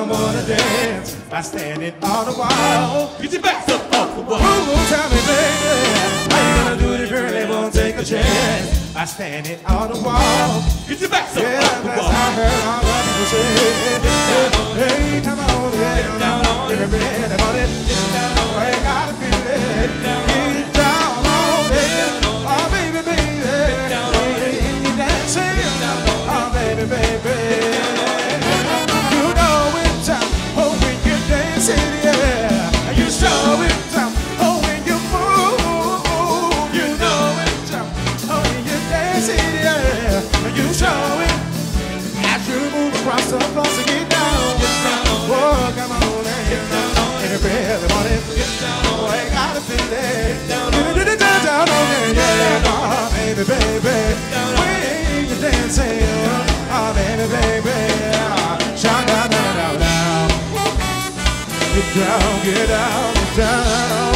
don't wanna dance by standing on the wall. Get your backs up off the wall. Ooh, tell me, baby, how you gonna do it if girl they won't take a chance by standing on the wall? Get your backs up Yeah, off the that's wall. how I heard all the people say. Hey, come on, get down on it, everybody on it. Oh, I gotta feel it. Get down on it, oh baby, baby. You dancing, oh baby, baby. You know it's oh when you're dancing, yeah. You show it, oh when you move. You know it's oh when you're dancing, yeah. You show it as you move across the floor, so get down. Oh, come on, get down on it. Everybody want it. Oh, I gotta feel it. Down on it, yeah. Oh, baby, baby. When you're dancing, oh, baby, baby. Shine down, down, down, down. Get down, get down, get down.